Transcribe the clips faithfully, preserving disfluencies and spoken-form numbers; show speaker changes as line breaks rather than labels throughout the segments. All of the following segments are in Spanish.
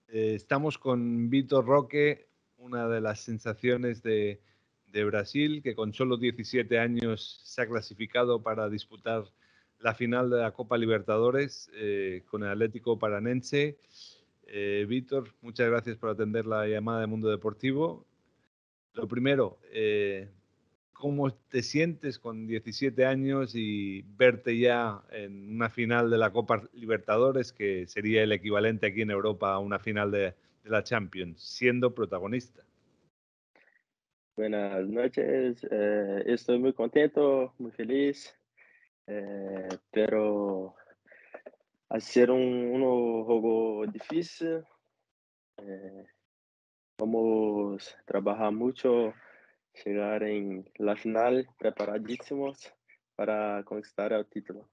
Eh, estamos con Vitor Roque, una de las sensaciones de, de Brasil, que con solo diecisiete años se ha clasificado para disputar la final de la Copa Libertadores eh, con el Atlético Paranense. Eh, Víctor, muchas gracias por atender la llamada de Mundo Deportivo. Lo primero, eh, ¿cómo te sientes con diecisiete años y verte ya en una final de la Copa Libertadores, que sería el equivalente aquí en Europa a una final de, de la Champions, siendo protagonista?
Buenas noches, eh, estoy muy contento, muy feliz, eh, pero a ser un, un juego difícil, eh, vamos a trabajar mucho, llegar en la final preparadísimos para conquistar el título.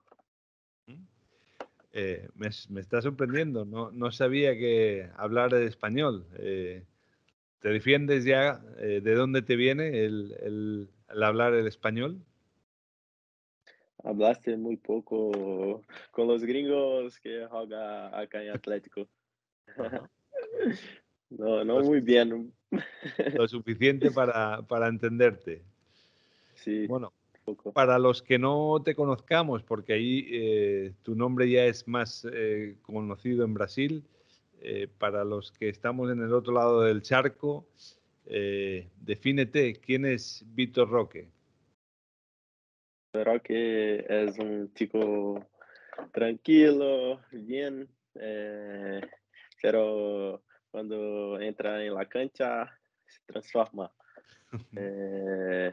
Eh, me, me, está sorprendiendo, no, no sabía que hablar español. Eh, ¿Te defiendes ya? Eh, ¿De dónde te viene el, el, el hablar el español?
Hablaste muy poco con los gringos que juega acá en Atlético.
Ajá.
No, no
Lo,
muy bien.
lo suficiente para, para entenderte.
Sí,
Bueno,
poco.
para los que no te conozcamos, porque ahí eh, tu nombre ya es más eh, conocido en Brasil, eh, para los que estamos en el otro lado del charco, eh, defínete, ¿quién es Vitor Roque?
Creo que es un chico tranquilo, bien, eh, pero cuando entra en la cancha se transforma. Eh,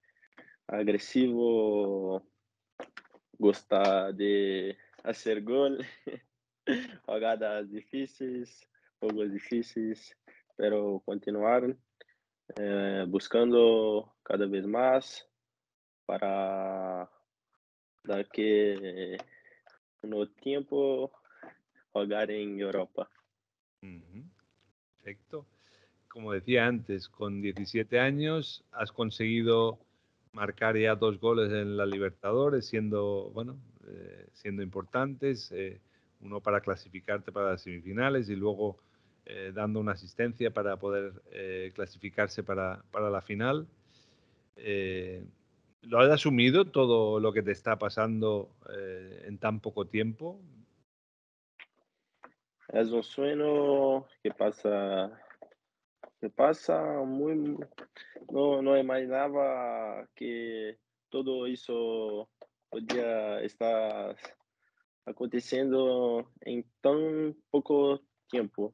agresivo, gusta de hacer gol, jugadas difíciles, juegos difíciles, pero continuar eh, buscando cada vez más para dar que no tiempo jugar en Europa.
Uh-huh. Perfecto. Como decía antes, con diecisiete años has conseguido marcar ya dos goles en la Libertadores, siendo, bueno, eh, siendo importantes, eh, uno para clasificarte para las semifinales y luego eh, dando una asistencia para poder eh, clasificarse para, para, la final. Eh, ¿Lo has asumido todo lo que te está pasando eh, en tan poco tiempo?
Es un sueño que pasa, que pasa muy, no, no imaginaba que todo eso podía estar aconteciendo en tan poco tiempo,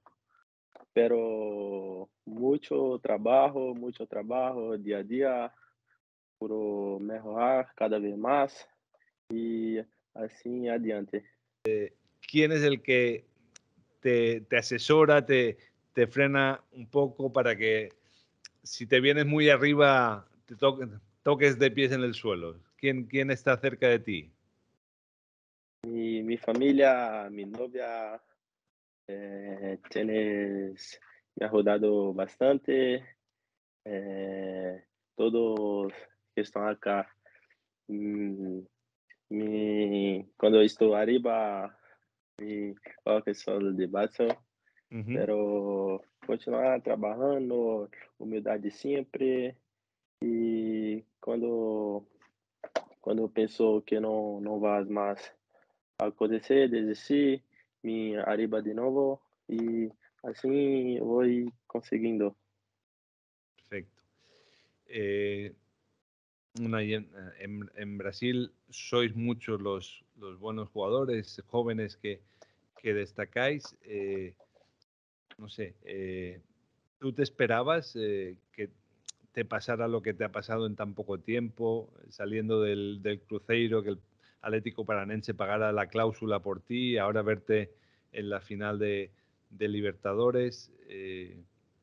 pero mucho trabajo, mucho trabajo día a día por mejorar cada vez más y así adiante.
¿Quién es el que te, te asesora, te, te frena un poco para que si te vienes muy arriba te toques, toques de pies en el suelo? ¿Quién, quién está cerca de ti?
Mi, mi familia, mi novia, eh, tienes, me ha ayudado bastante. Eh, todos que están acá, mm, mi, cuando estoy arriba, mi que son de baixo,
Uh-huh.
pero continuar trabajando, humildade siempre. Y cuando, cuando pienso que no, no va más a acontecer, desistir, me arriba de nuevo y así voy consiguiendo.
Perfecto. Eh, una, en, en, Brasil sois muchos los, los buenos jugadores, jóvenes que, que destacáis. Eh, no sé, eh, ¿tú te esperabas eh, que te pasara lo que te ha pasado en tan poco tiempo, saliendo del, del Cruzeiro, que el Atlético Paranense pagara la cláusula por ti, ahora verte en la final de, de Libertadores? Eh,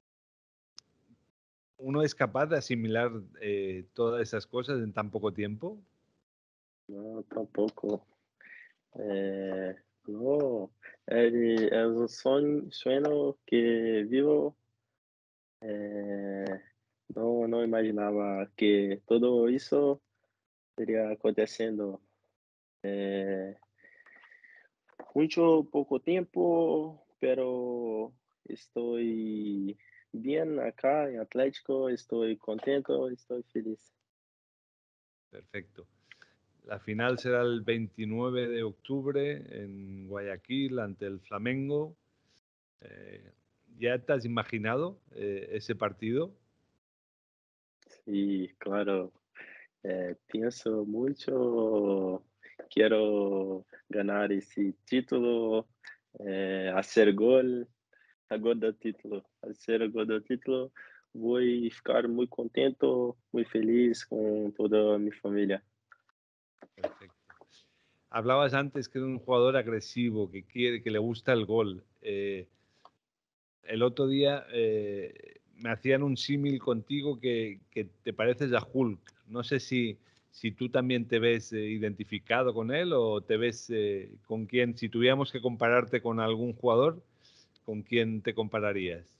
¿Uno es capaz de asimilar eh, todas esas cosas en tan poco tiempo?
No, tampoco. Eh, no, el, es un sueño, sueño que vivo. Eh, no, no imaginaba que todo eso estaría aconteciendo. Eh, mucho poco tiempo, pero estoy bien acá en Atlético, estoy contento, estoy feliz.
Perfecto. La final será el veintinueve de octubre en Guayaquil ante el Flamengo. Eh, ¿Ya te has imaginado eh, ese partido?
Y claro, eh, pienso mucho, quiero ganar ese título, eh, hacer gol, a gol del título, hacer el gol del título. Voy a ficar muy contento, muy feliz con toda mi familia.
Perfecto. Hablabas antes que era un jugador agresivo, que quiere, que le gusta el gol. Eh, el otro día eh, me hacían un símil contigo que, que te pareces a Hulk. No sé si, si tú también te ves eh, identificado con él o te ves eh, con quién, si tuviéramos que compararte con algún jugador, ¿con quién te compararías?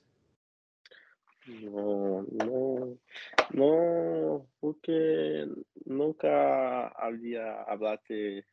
No, no, no, porque nunca había hablado de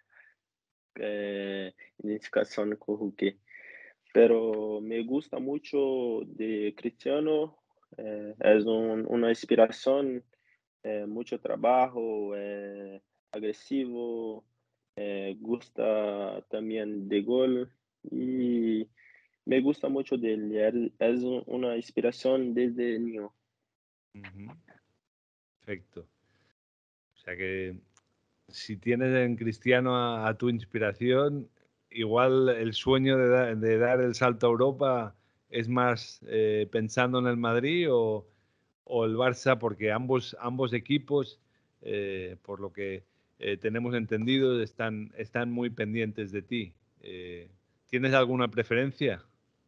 eh, identificación con Hulk. Pero me gusta mucho de Cristiano, eh, es un- una inspiración, eh, mucho trabajo, eh, agresivo, eh, gusta también de gol y me gusta mucho de él, él es un- una inspiración desde niño.
Ujú. Perfecto. O sea que si tienes en Cristiano a, a tu inspiración, igual el sueño de, da- de dar el salto a Europa es más eh, pensando en el Madrid o, o el Barça, porque ambos, ambos equipos, eh, por lo que eh, tenemos entendido, están, están muy pendientes de ti. Eh, ¿Tienes alguna preferencia?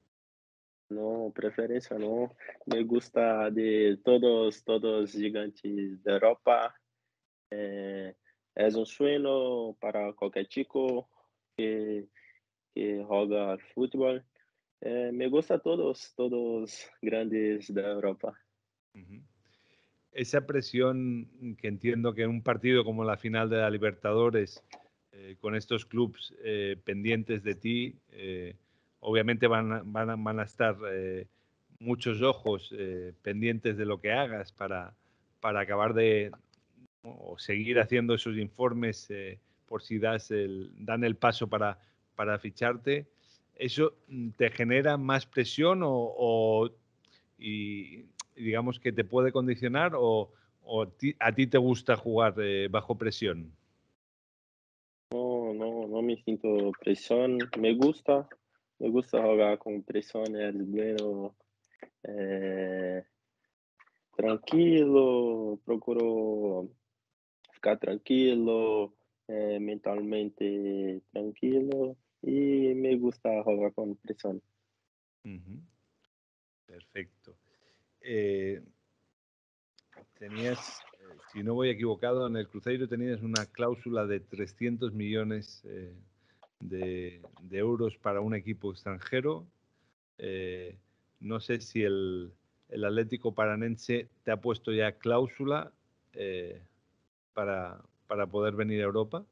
No, preferencia no, me gusta de todos, todos gigantes de Europa. Eh, es un sueño para cualquier chico que, que juega al fútbol. Eh, me gusta todos, todos grandes de Europa.
Ujú. Esa presión que entiendo que en un partido como la final de la Libertadores, eh, con estos clubes eh, pendientes de ti, eh, obviamente van a, van a, van a estar eh, muchos ojos eh, pendientes de lo que hagas para, para acabar de o seguir haciendo esos informes eh, por si das el, dan el paso para, para ficharte. ¿Eso mm, te genera más presión o, o y, y digamos que te puede condicionar o, o ti, a ti te gusta jugar eh, bajo presión?
No, no, no me siento presión. Me gusta, me gusta jugar con presión. Es bueno, eh, tranquilo, procuro ficar tranquilo, eh, mentalmente tranquilo y me gusta jugar con presión.
Uh -huh. Perfecto. Eh, tenías, eh, si no voy equivocado, en el Cruzeiro tenías una cláusula de trescientos millones eh, de, de, euros para un equipo extranjero. Eh, no sé si el, el, Atlético Paranense te ha puesto ya cláusula eh, para, para poder venir a Europa.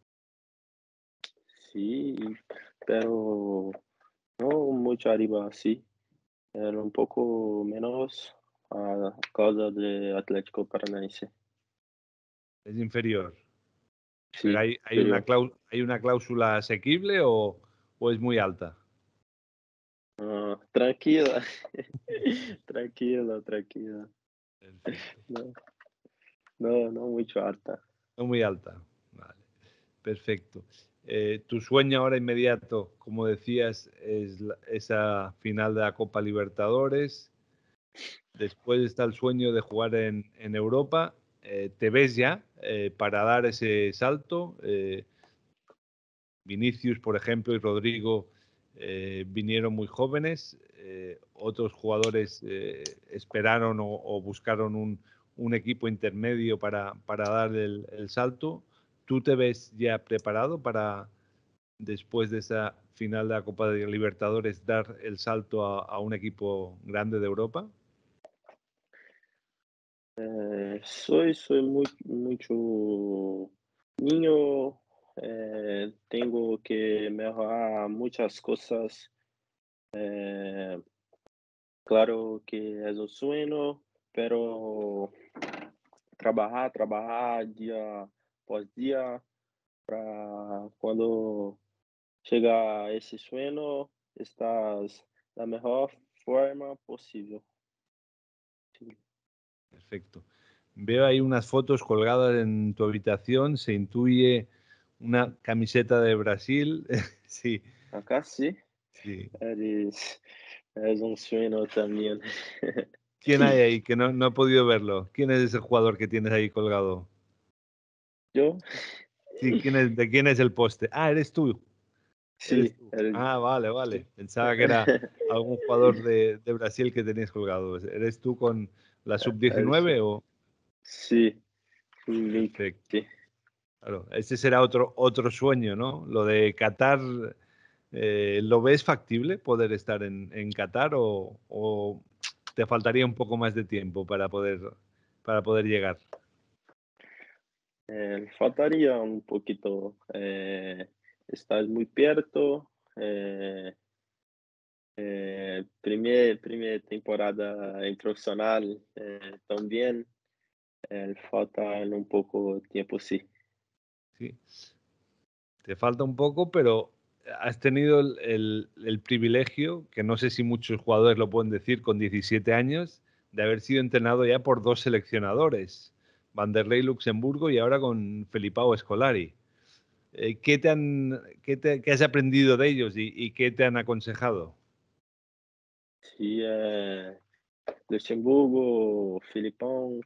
Sí, pero no mucho arriba, sí. Era un poco menos a causa de Atlético Paranaense.
Es inferior. Pero
Sí,
hay, hay, una,
inferior.
cláusula, ¿hay una cláusula asequible o, o es muy alta?
Ah, tranquila, tranquila, tranquila.
Perfecto.
No, no, no mucho alta.
No muy alta. Vale. Perfecto. Eh, tu sueño ahora inmediato, como decías, es la, esa final de la Copa Libertadores. Después está el sueño de jugar en, en Europa. Eh, ¿Te ves ya eh, para dar ese salto? Eh, Vinicius, por ejemplo, y Rodrigo eh, vinieron muy jóvenes. Eh, otros jugadores eh, esperaron o, o buscaron un, un, equipo intermedio para, para dar el, el, salto. ¿Tú te ves ya preparado para, después de esa final de la Copa de Libertadores, dar el salto a, a un equipo grande de Europa?
Eh, soy, soy muy, mucho niño. Eh, tengo que mejorar muchas cosas. Eh, Claro que es un sueño, pero trabajar, trabajar día por día para cuando llega ese sueño, estás la mejor forma posible. Sí,
Perfecto. Veo ahí unas fotos colgadas en tu habitación, se intuye una camiseta de Brasil. Sí,
acá sí,
sí.
es, es un sueño también.
¿Quién hay ahí que no, no he podido verlo? ¿Quién es ese jugador que tienes ahí colgado?
Yo,
Sí, ¿quién es, ¿de quién es el poste? Ah, eres tú. Eres
sí,
tú.
el-
Ah, vale, vale. Pensaba que era algún jugador de, de Brasil que tenías colgado. ¿Eres tú con la sub
el-
diecinueve o...?
sí, sí,
Perfecto.
sí.
Claro, ese será otro, otro sueño, ¿no? Lo de Qatar, eh, ¿lo ves factible poder estar en, en Qatar o, o te faltaría un poco más de tiempo para poder, para poder llegar?
Eh, faltaría un poquito. Eh, estás muy cierto. Eh, eh, primer, primera temporada en profesional eh, también. Eh, falta un poco tiempo, sí.
Sí, te falta un poco, pero has tenido el, el- el privilegio, que no sé si muchos jugadores lo pueden decir con diecisiete años, de haber sido entrenado ya por dos seleccionadores, Vanderlei Luxemburgo y ahora con Felipao Scolari. Eh, ¿qué te han, qué te- qué has aprendido de ellos y, y qué te han aconsejado?
Sí, eh, Luxemburgo, Filipão,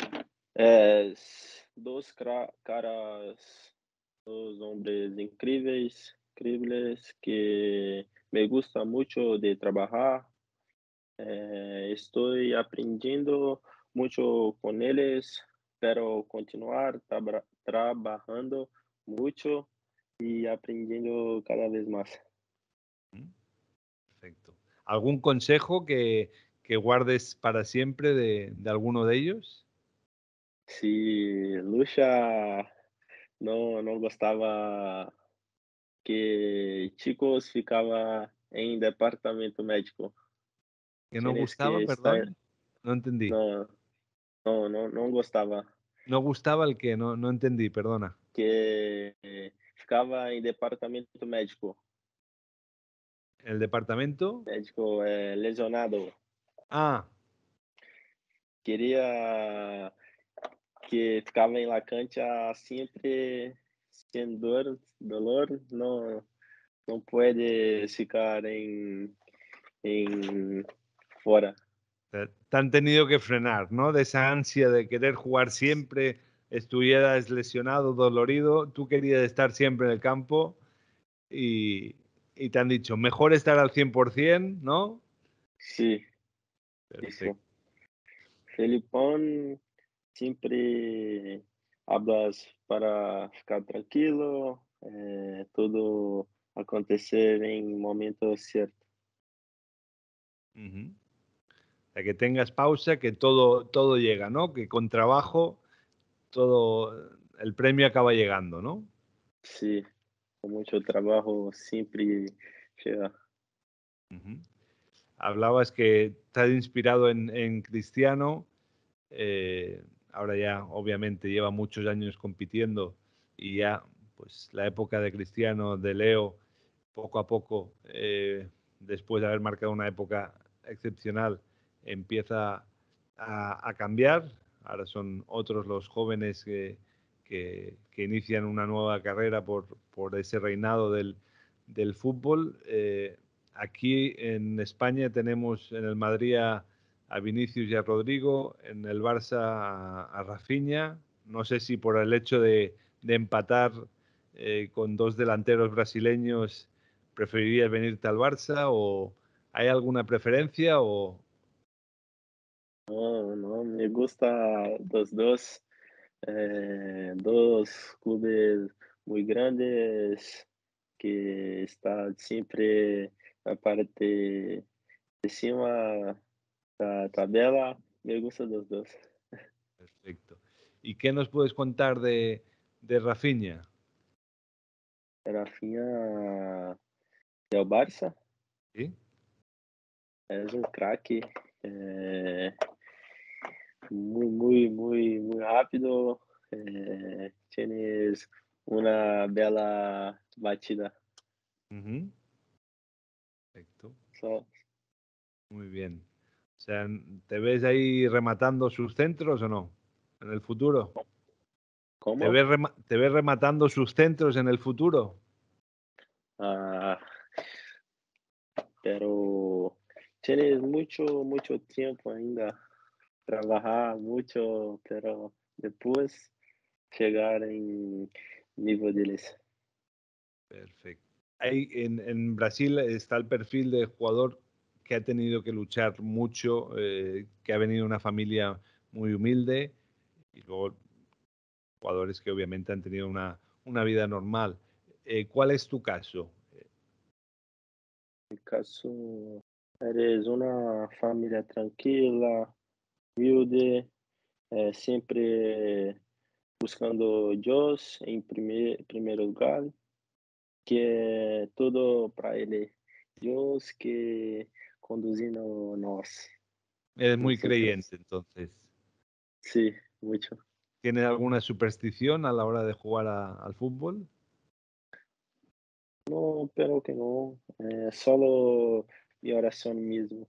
es dos cra- caras, dos hombres increíbles, increíbles que me gusta mucho de trabajar. Eh, estoy aprendiendo mucho con ellos, pero continuar trabra- trabajando mucho y aprendiendo cada vez más.
¿Mm? Perfecto. ¿Algún consejo que, que guardes para siempre de, de alguno de ellos?
Si Lucha no, no gostava que chicos ficava en departamento médico.
¿Que no
Tienes
gustaba,
que estar,
perdón? No entendí.
no, no, no, no gostava
No gustaba el que, no, no entendí, perdona.
que eh, ficava en departamento médico.
¿El departamento?
Médico eh, lesionado.
Ah,
Queria que ficava em la cancha sempre sem dor, dolor, não, não pode ficar em, em fora.
te te han tenido que frenar, ¿no? De esa ansia de querer jugar siempre, estuvieras lesionado, dolorido, tú querías estar siempre en el campo y, y te han dicho, mejor estar al cien por ciento, ¿no?
Sim, isso.
Perfecto.
Felipão sempre hablas para ficar tranquilo, eh, tudo acontecer em momento certo.
Ujú. O sea, que tengas pausa, que todo, todo llega, ¿no? Que con trabajo todo, el premio acaba llegando, ¿no?
Sim, com muito trabalho sempre chega.
Ujú. Hablabas que te has inspirado en, en Cristiano, eh, ahora ya obviamente lleva muchos años compitiendo y ya pues la época de Cristiano, de Leo, poco a poco, eh, después de haber marcado una época excepcional, empieza a, a cambiar. Ahora son otros los jóvenes que, que, que inician una nueva carrera por, por ese reinado del, del fútbol. Eh, aquí en España tenemos en el Madrid a, a Vinicius y a Rodrigo, en el Barça a, a Rafinha. No sé si por el hecho de, de empatar eh, con dos delanteros brasileños preferirías venirte al Barça o hay alguna preferencia o...
Não, não, me gusta dos dois, eh, dos clubes muy grandes que está sempre na parte de cima da tabela. Me gusta dos dois.
Perfecto. ¿Y qué nos puedes contar de, de Rafinha?
Rafinha é o Barça?
¿Sí?
es un crack, eh, muy, muy, muy, muy rápido. Eh, tienes una bella batida.
Ujú. Perfecto.
So,
Muy bien. O sea, ¿te ves ahí rematando sus centros o no? En el futuro. ¿Te
¿cómo?
ves, rema- te ves rematando sus centros en el futuro?
Ah, pero tienes mucho, mucho tiempo ainda. Trabajar mucho, pero después llegar en nivel deles.
Perfecto. Hay, en, en Brasil está el perfil de jugador que ha tenido que luchar mucho, eh, que ha venido de una familia muy humilde y luego jugadores que obviamente han tenido una, una vida normal. Eh, ¿cuál es tu caso?
En caso, eres una familia tranquila, humilde, eh, siempre buscando Dios en primer, primer lugar, que todo para Ele. Dios que conduzindo nós,
Eres muy
nosotros.
creyente, entonces.
Sí, mucho.
¿Tienes alguna superstición a la hora de jugar a- al fútbol?
No, pero que no, eh, solo mi oración mismo.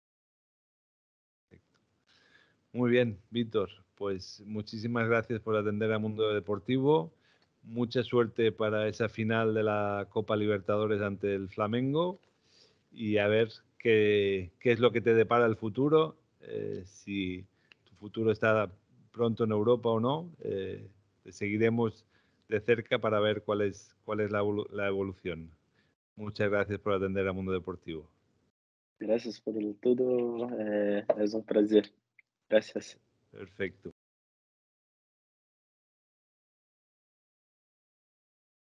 Muy bien, Víctor. Pues muchísimas gracias por atender a Mundo Deportivo. Mucha suerte para esa final de la Copa Libertadores ante el Flamengo y a ver qué, qué es lo que te depara el futuro, eh, si tu futuro está pronto en Europa o no. Eh, te seguiremos de cerca para ver cuál es, cuál es la, evolu- la evolución. Muchas gracias por atender a Mundo Deportivo.
Gracias por el todo, eh, es un placer. Gracias.
Perfecto.